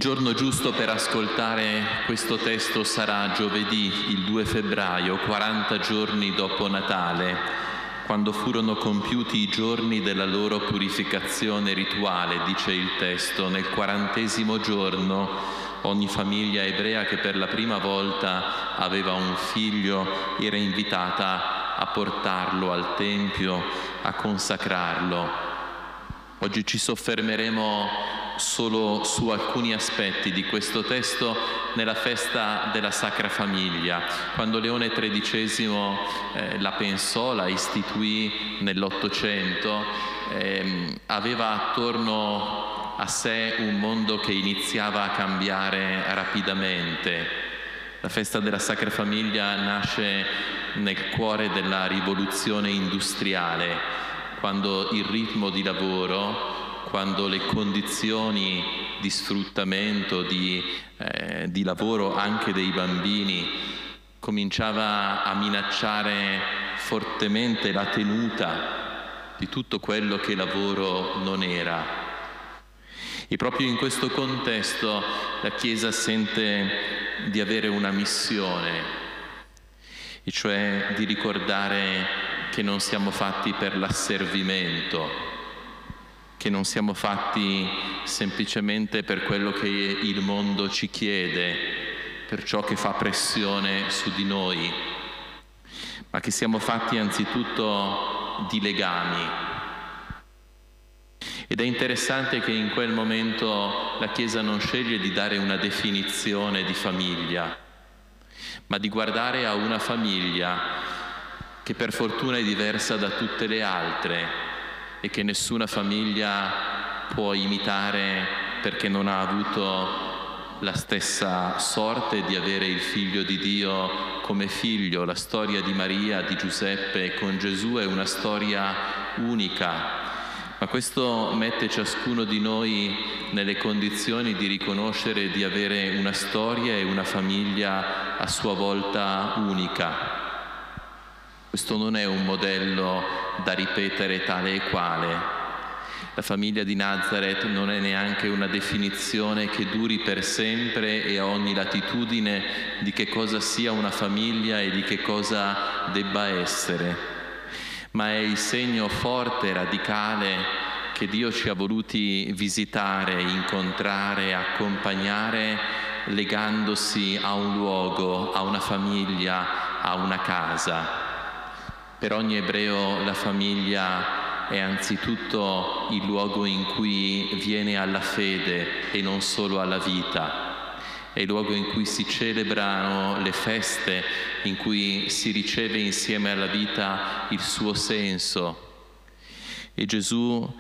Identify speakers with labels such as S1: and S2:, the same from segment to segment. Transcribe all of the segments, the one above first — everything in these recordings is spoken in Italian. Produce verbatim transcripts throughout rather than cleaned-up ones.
S1: Il giorno giusto per ascoltare questo testo sarà giovedì, il due febbraio, quaranta giorni dopo Natale, quando furono compiuti i giorni della loro purificazione rituale, dice il testo. Nel quarantesimo giorno ogni famiglia ebrea che per la prima volta aveva un figlio era invitata a portarlo al Tempio, a consacrarlo. Oggi ci soffermeremo solo su alcuni aspetti di questo testo nella festa della Sacra Famiglia. Quando Leone tredicesimo eh, la pensò, la istituì nell'Ottocento, eh, aveva attorno a sé un mondo che iniziava a cambiare rapidamente. La festa della Sacra Famiglia nasce nel cuore della rivoluzione industriale, quando il ritmo di lavoro, quando le condizioni di sfruttamento, di, eh, di lavoro anche dei bambini cominciava a minacciare fortemente la tenuta di tutto quello che lavoro non era. E proprio in questo contesto la Chiesa sente di avere una missione, e cioè di ricordare che non siamo fatti per l'asservimento, che non siamo fatti semplicemente per quello che il mondo ci chiede, per ciò che fa pressione su di noi, ma che siamo fatti anzitutto di legami. Ed è interessante che in quel momento la Chiesa non sceglie di dare una definizione di famiglia, ma di guardare a una famiglia che per fortuna è diversa da tutte le altre e che nessuna famiglia può imitare perché non ha avuto la stessa sorte di avere il Figlio di Dio come figlio. La storia di Maria, di Giuseppe con Gesù è una storia unica, ma questo mette ciascuno di noi nelle condizioni di riconoscere di avere una storia e una famiglia a sua volta unica. Questo non è un modello da ripetere tale e quale. La famiglia di Nazareth non è neanche una definizione che duri per sempre e a ogni latitudine di che cosa sia una famiglia e di che cosa debba essere, ma è il segno forte, radicale, che Dio ci ha voluti visitare, incontrare, accompagnare, legandosi a un luogo, a una famiglia, a una casa. Per ogni ebreo la famiglia è anzitutto il luogo in cui viene alla fede e non solo alla vita. È il luogo in cui si celebrano le feste, in cui si riceve insieme alla vita il suo senso. E Gesù,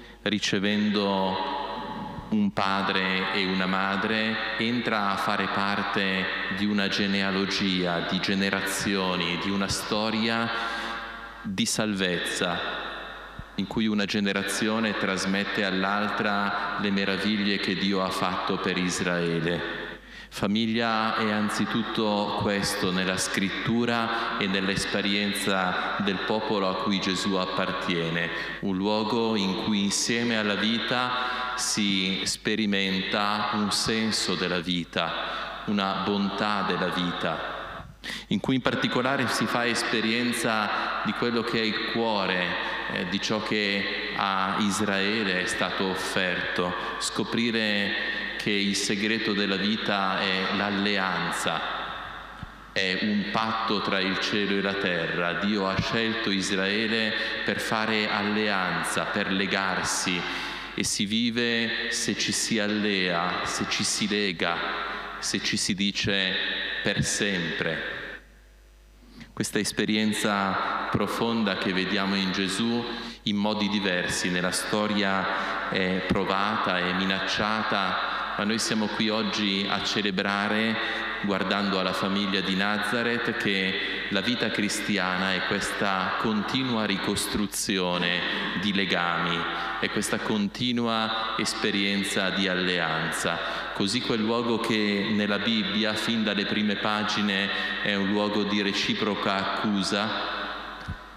S1: ricevendo un padre e una madre, entra a fare parte di una genealogia, di generazioni, di una storia di salvezza, in cui una generazione trasmette all'altra le meraviglie che Dio ha fatto per Israele. Famiglia è anzitutto questo nella scrittura e nell'esperienza del popolo a cui Gesù appartiene, un luogo in cui insieme alla vita si sperimenta un senso della vita, una bontà della vita, in cui in particolare si fa esperienza di quello che è il cuore, eh, di ciò che a Israele è stato offerto, scoprire che il segreto della vita è l'alleanza, è un patto tra il cielo e la terra. Dio ha scelto Israele per fare alleanza, per legarsi, e si vive se ci si allea, se ci si lega, se ci si dice per sempre. Questa esperienza profonda che vediamo in Gesù in modi diversi, nella storia è provata e minacciata, ma noi siamo qui oggi a celebrare, guardando alla famiglia di Nazareth, che la vita cristiana è questa continua ricostruzione di legami, è questa continua esperienza di alleanza. Così quel luogo che nella Bibbia, fin dalle prime pagine, è un luogo di reciproca accusa,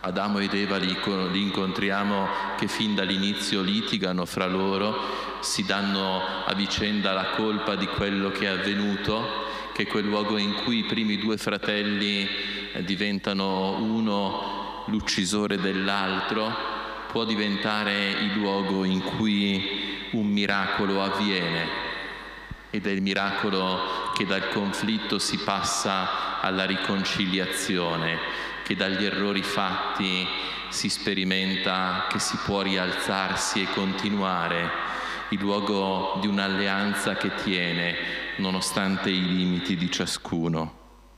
S1: Adamo ed Eva li, li incontriamo che fin dall'inizio litigano fra loro, si danno a vicenda la colpa di quello che è avvenuto, che è quel luogo in cui i primi due fratelli diventano uno l'uccisore dell'altro, può diventare il luogo in cui un miracolo avviene, ed è il miracolo che dal conflitto si passa alla riconciliazione, che dagli errori fatti si sperimenta che si può rialzarsi e continuare, il luogo di un'alleanza che tiene nonostante i limiti di ciascuno.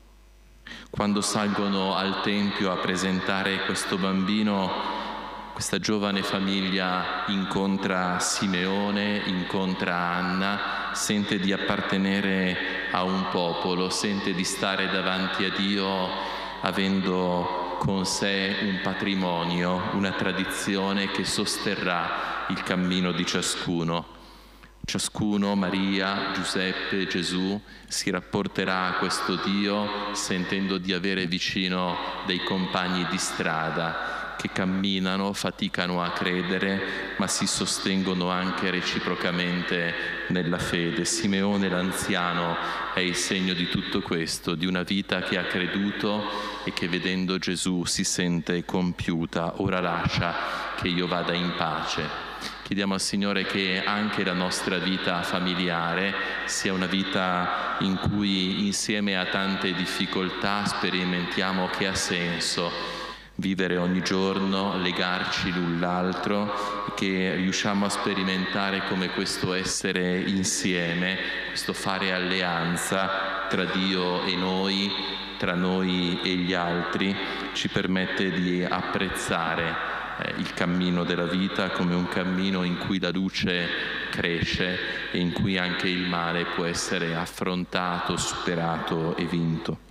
S1: Quando salgono al Tempio a presentare questo bambino, questa giovane famiglia incontra Simeone, incontra Anna, sente di appartenere a un popolo, sente di stare davanti a Dio avendo con sé un patrimonio, una tradizione che sosterrà il cammino di ciascuno. Ciascuno, Maria, Giuseppe, Gesù, si rapporterà a questo Dio sentendo di avere vicino dei compagni di strada che camminano, faticano a credere, ma si sostengono anche reciprocamente nella fede. Simeone l'anziano è il segno di tutto questo, di una vita che ha creduto e che vedendo Gesù si sente compiuta. Ora lascia che io vada in pace. Chiediamo al Signore che anche la nostra vita familiare sia una vita in cui insieme a tante difficoltà sperimentiamo che ha senso vivere ogni giorno, legarci l'un l'altro, che riusciamo a sperimentare come questo essere insieme, questo fare alleanza tra Dio e noi, tra noi e gli altri, ci permette di apprezzare eh, il cammino della vita come un cammino in cui la luce cresce e in cui anche il male può essere affrontato, superato e vinto.